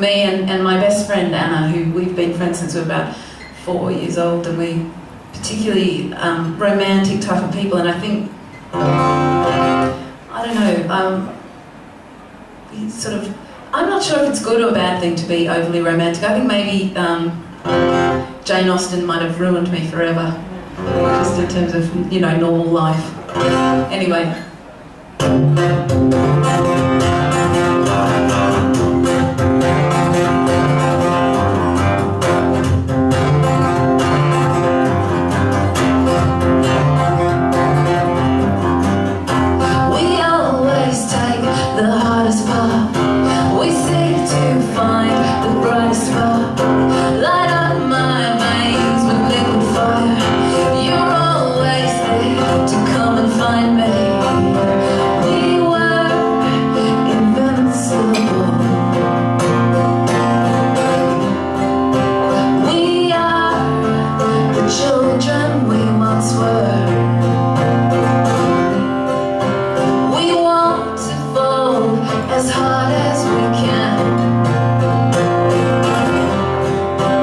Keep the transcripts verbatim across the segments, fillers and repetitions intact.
me and, and my best friend Anna, who we've been friends since we were about four years old, and we particularly um, romantic type of people, and I think, I don't know, um, we sort of, I'm not sure if it's good or a bad thing to be overly romantic. I think maybe um, Jane Austen might have ruined me forever, just in terms of, you know, normal life. Anyway.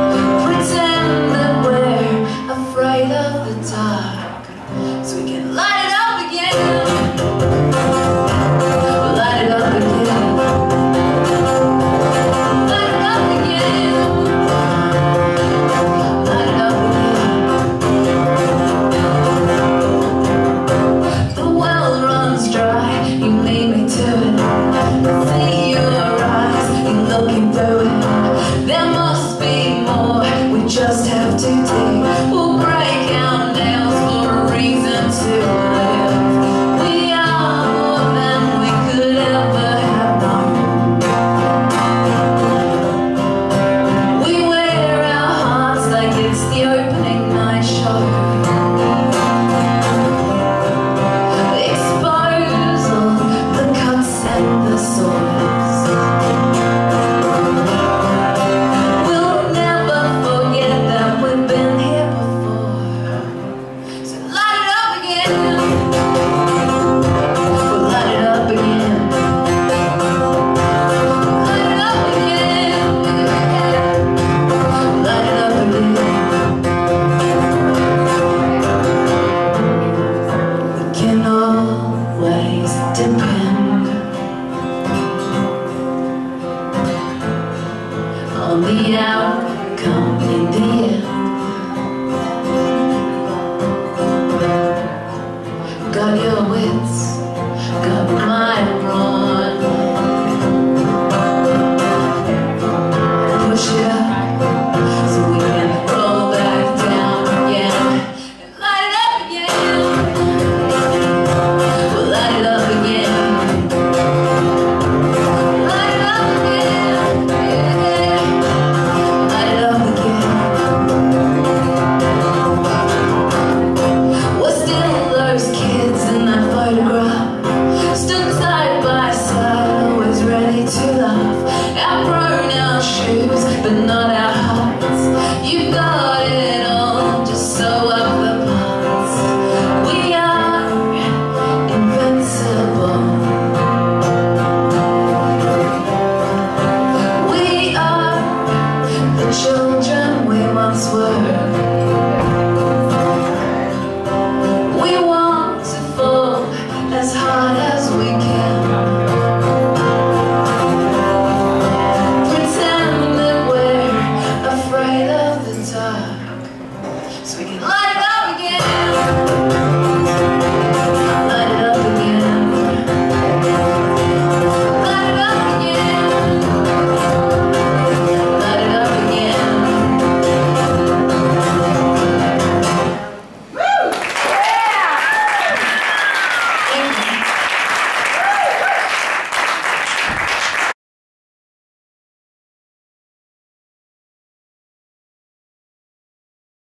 So we can light